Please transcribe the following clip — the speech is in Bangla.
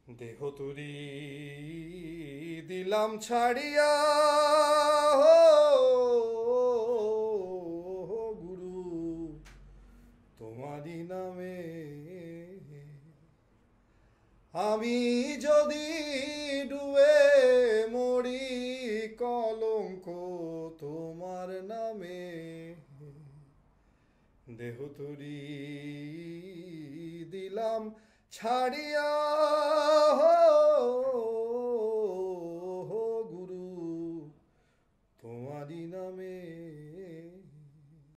দেহ তুরি দিলাম ছাড়িয়া গুরু তোমারই নামে। আমি যদি ডুবে মরি কলঙ্ক তোমার নামে। দেহ তুরি দিলাম ছাড়িয়া